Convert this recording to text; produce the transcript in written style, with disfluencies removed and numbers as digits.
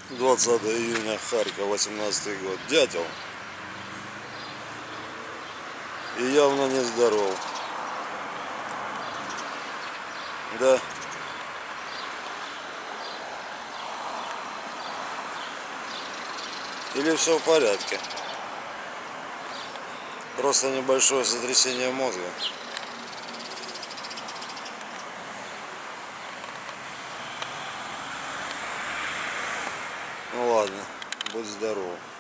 20 июня, Харьков, 18 год. Дятел. И явно не здоров. Да. Или все в порядке? Просто небольшое сотрясение мозга. Ну ладно, будь здоров.